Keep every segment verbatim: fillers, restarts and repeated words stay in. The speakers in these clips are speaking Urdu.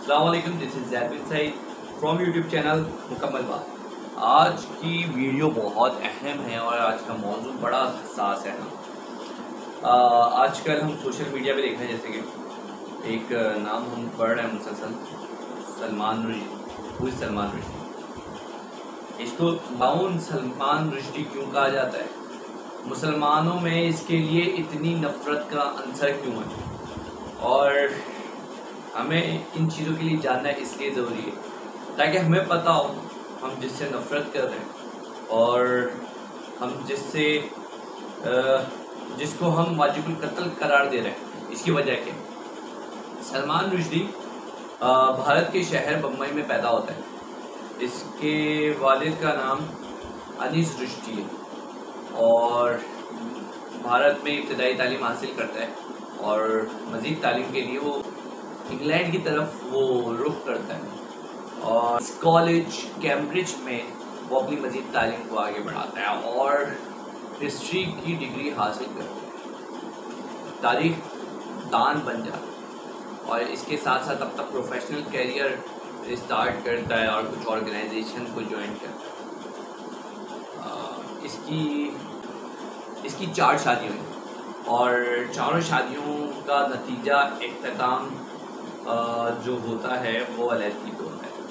السلام علیکم، this is Zaid bin Saeed from YouTube channel مکمل بات۔ آج کی ویڈیو بہت اہم ہے اور آج کا موضوع بڑا حساس ہے نا۔ آج کل ہم سوشل میڈیا پہ دیکھیں جیسے کہ ایک نام ہم پڑھ رہے ہیں مسلسل، سلمان رشدی۔ وہ سلمان رشدی، اس کو ماؤن سلمان رشدی کیوں کہا جاتا ہے؟ مسلمانوں میں اس کے لیے اتنی نفرت کا عنصر کیوں ہے؟ اور ہمیں ان چیزوں کے لیے جاننا اس لیے ضروری ہے تاکہ ہمیں پتہ ہو ہم جس سے نفرت کر رہے ہیں اور ہم جس سے جس کو ہم واجب القتل قرار دے رہے ہیں اس کی وجہ کیا۔ سلمان رشدی بھارت کے شہر بمبئی میں پیدا ہوتا ہے۔ اس کے والد کا نام انیس رشدی ہے اور بھارت میں ابتدائی تعلیم حاصل کرتا ہے اور مزید تعلیم کے لیے وہ انگلینڈ کی طرف وہ رخ کرتا ہے اور کالج کیمبرج میں وہ اپنی مزید تعلیم کو آگے بڑھاتا ہے اور ہسٹری کی ڈگری حاصل کرتا ہے، تاریخ دان بن جاتا ہے اور اس کے ساتھ ساتھ اب تک پروفیشنل کیریئر اسٹارٹ کرتا ہے اور کچھ آرگنائزیشن کو جوائن کرتا ہے۔ اس کی اس کی چار شادیاں ہوئی اور چاروں شادیوں کا نتیجہ اختتام جو ہوتا ہے وہ علیحدگی پہ ہوتا ہے۔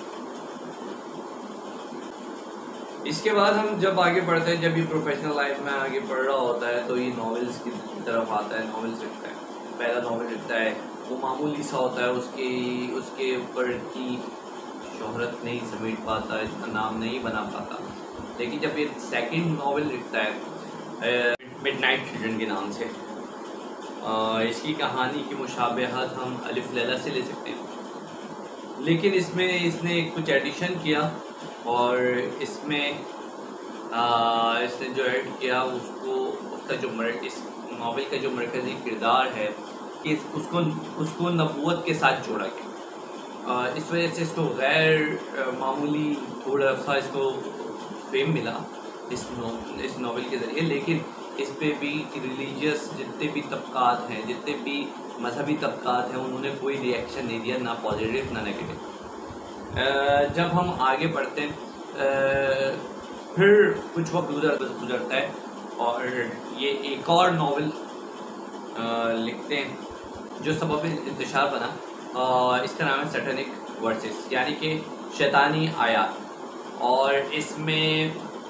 اس کے بعد ہم جب آگے بڑھتے ہیں، جب یہ پروفیشنل لائف میں آگے بڑھ رہا ہوتا ہے تو یہ ناولز کی طرف آتا ہے، ناولز لکھتا ہے، پہلا ناول لکھتا ہے، وہ معمولی سا ہوتا ہے، اس کی اس کے اوپر اتنی شہرت نہیں سمیٹ پاتا، اتنا نام نہیں بنا پاتا، لیکن جب یہ سیکنڈ ناول لکھتا ہے مڈ نائٹ چلڈرن کے نام سے، اس کی کہانی کی مشابہت ہم الف لیلہ سے لے سکتے ہیں، لیکن اس میں اس نے کچھ ایڈیشن کیا اور اس میں اس نے جو ایڈ کیا اس کو اس کا جو اس ناول کا جو مرکزی کردار ہے کہ اس کو اس کو نبوت کے ساتھ جوڑا گیا۔ اس وجہ سے اس کو غیر معمولی تھوڑا سا اس کو فیم ملا اس اس ناول کے ذریعے، لیکن اس پہ بھی ریلیجیس جتنے بھی طبقات ہیں، جتنے بھی مذہبی طبقات ہیں، انہوں نے کوئی ری ایکشن نہیں دیا، نہ پازیٹیو نہ نیگیٹو۔ جب ہم آگے بڑھتے ہیں پھر کچھ وقت گزرتا ہے اور یہ ایک اور ناول لکھتے ہیں جو سبب انتشار بنا، اس کا نام ہے سیٹینک ورسز، یعنی کہ شیطانی آیات، اور اس میں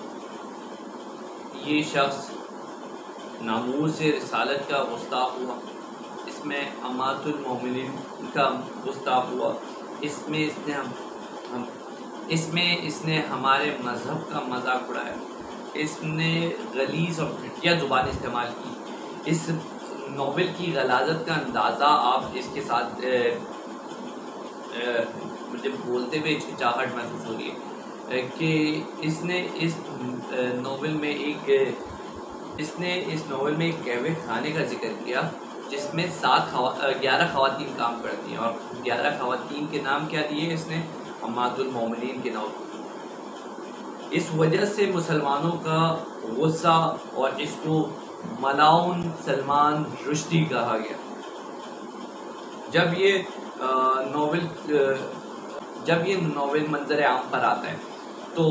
یہ شخص ناموس رسالت کا گستاخ ہوا، اس میں امات المومنین کا گستاخ ہوا، اس میں اس نے ہم, ہم اس میں اس نے ہمارے مذہب کا مذاق اڑایا، اس نے غلیظ اور گھٹیا زبان استعمال کی۔ اس ناول کی غلاظت کا اندازہ آپ اس کے ساتھ مجھے بولتے ہوئے ہچکچاہٹ محسوس ہو رہی ہے کہ اس نے اس ناول میں ایک اس نے اس ناول میں ایک قہوے خانے کا ذکر کیا جس میں سات گیارہ خواتین کام کرتی ہیں، اور گیارہ خواتین کے نام کیا دیے اس نے؟ امات المومنین کے نام۔ اس وجہ سے مسلمانوں کا غصہ اور اس کو ملاؤن سلمان رشدی کہا گیا۔ جب یہ ناول جب یہ ناول منظر عام پر آتا ہے تو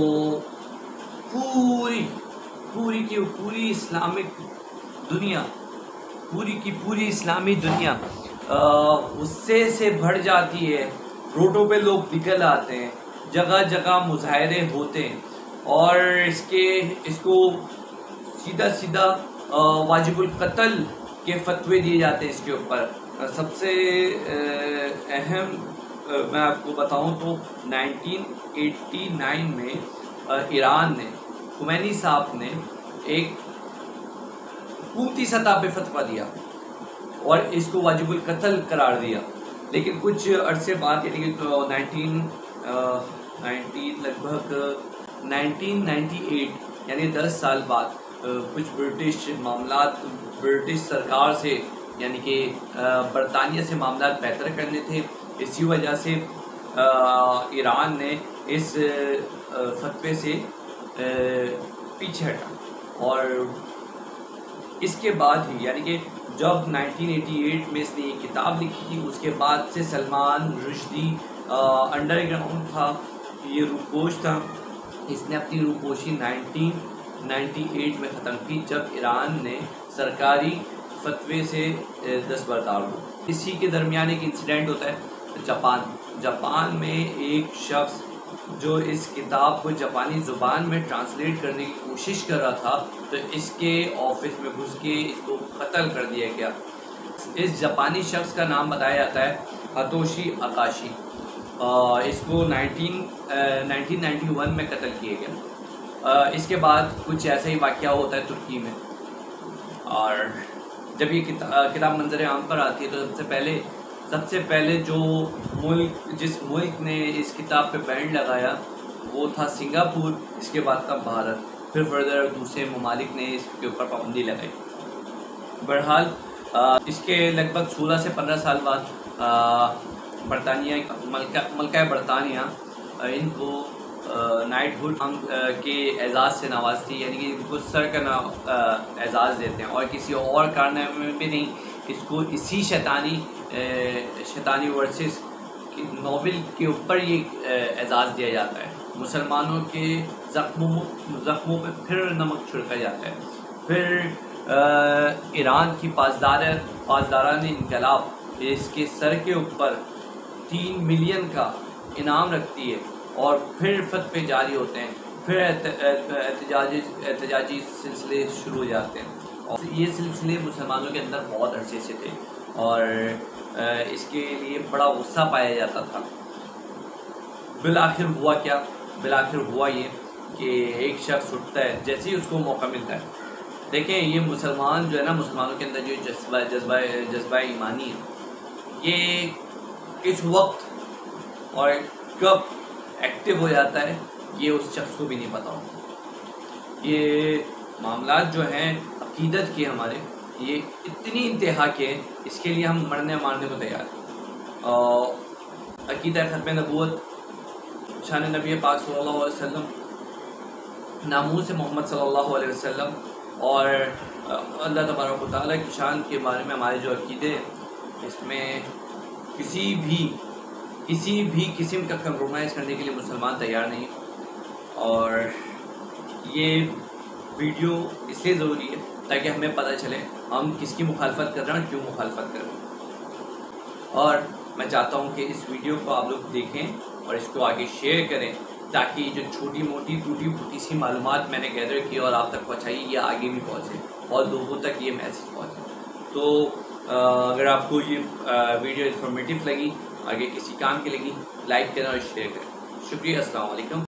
پوری پوری کی پوری اسلامک دنیا پوری کی پوری اسلامی دنیا غصے سے بھر جاتی ہے، روڈوں پہ لوگ نکل آتے ہیں، جگہ جگہ مظاہرے ہوتے ہیں اور اس کے اس کو سیدھا سیدھا واجب القتل کے فتوے دیے جاتے ہیں اس کے اوپر۔ سب سے اہم میں آپ کو بتاؤں تو نائنٹین ایٹی نائن میں ایران نے خمینی صاحب نے ایک حکومتی سطح پہ فتویٰ دیا اور اس کو واجب القتل قرار دیا، لیکن کچھ عرصے بعد یعنی کہ نائنٹین نائنٹین لگ بھگ نائنٹین نائنٹی ایٹ یعنی دس سال بعد کچھ برٹش معاملات برٹش سرکار سے یعنی کہ برطانیہ سے معاملات بہتر کرنے تھے، اسی وجہ سے ایران نے اس فتوے سے پیچھے ہٹا، اور اس کے بعد ہی یعنی کہ جب نائنٹین ایٹی ایٹ میں اس نے یہ کتاب لکھی تھی، اس کے بعد سے سلمان رشدی انڈر گراؤنڈ تھا، یہ روپوش تھا. اس نے اپنی روپوشی نائنٹین نائنٹی ایٹ میں ختم کی جب ایران نے سرکاری فتوے سے دستبردار ہو. اسی کے درمیان ایک انسیڈنٹ ہوتا ہے جاپان جاپان میں ایک شخص جو اس کتاب کو جاپانی زبان میں ٹرانسلیٹ کرنے کی کوشش کر رہا تھا تو اس کے آفس میں گھس کے اس کو قتل کر دیا گیا. اس جاپانی شخص کا نام بتایا جاتا ہے ہتوشی اکاشی. اس کو نائنٹین نائنٹین نائنٹی ون میں قتل کیے گیا. اس کے بعد کچھ ایسا ہی واقعہ ہوتا ہے ترکی میں، اور جب یہ کتاب منظر عام پر آتی ہے تو سب سے پہلے سب سے پہلے جو ملک جس ملک نے اس کتاب پہ بین لگایا وہ تھا سنگاپور. اس کے بعد تھا بھارت، پھر فردر دوسرے ممالک نے اس کے اوپر پابندی لگائی. بہرحال اس کے لگ بھگ سولہ سے پندرہ سال بعد برطانیہ ملکہ ملکہ برطانیہ ان کو نائٹ ہوڈ کے اعزاز سے نوازتی، یعنی کہ ان کو سر کا اعزاز دیتے ہیں، اور کسی اور کارنامے میں بھی نہیں. اس کو اسی شیطانی شیطانی ورسز کی ناول کے اوپر یہ اعزاز دیا جاتا ہے. مسلمانوں کے زخموں زخموں پہ پھر نمک چھڑکا جاتا ہے. پھر ایران کی پاسدار پاسداران انقلاب اس کے سر کے اوپر تین ملین کا انعام رکھتی ہے، اور پھر فتوے جاری ہوتے ہیں، پھر احتجاجی احتجاجی سلسلے شروع ہو جاتے ہیں. اور یہ سلسلے مسلمانوں کے اندر بہت عرصے سے تھے اور اس کے لیے بڑا غصہ پایا جاتا تھا. بالآخر ہوا کیا؟ بالآخر ہوا یہ کہ ایک شخص اٹھتا ہے جیسے ہی اس کو موقع ملتا ہے. دیکھیں یہ مسلمان جو ہے نا، مسلمانوں کے اندر جو جذبہ جذبہ جذبہ ایمانی ہے، یہ کس وقت اور کب ایکٹیو ہو جاتا ہے یہ اس شخص کو بھی نہیں پتا ہوتا. یہ معاملات جو ہیں عقیدت کے ہمارے، یہ اتنی انتہا کے ہیں، اس کے لیے ہم مرنے مارنے کو تیار ہیں. اور عقیدہ ختم نبوت، شان نبی پاک صلی اللہ علیہ وسلم، ناموس محمد صلی اللہ علیہ وسلم، اور اللہ تبارک و تعالیٰ کی شان کے بارے میں ہمارے جو عقیدے اس میں کسی بھی کسی بھی قسم کا کمپرومائز کرنے کے لیے مسلمان تیار نہیں. اور یہ ویڈیو اس لیے ضروری ہے تاکہ ہمیں پتہ چلے ہم کس کی مخالفت کر رہے ہیں اور کیوں مخالفت کر رہے ہیں. اور میں چاہتا ہوں کہ اس ویڈیو کو آپ لوگ دیکھیں اور اس کو آگے شیئر کریں تاکہ جو چھوٹی موٹی ٹوٹی پھوٹی سی معلومات میں نے گیدر کی اور آپ تک پہنچائی، یہ آگے بھی پہنچے اور لوگوں تک یہ میسیج پہنچے. تو اگر آپ کو یہ ویڈیو انفارمیٹیو لگی، آگے کسی کام کی لگی، لائک کریں اور شیئر کریں. شکریہ. السلام علیکم.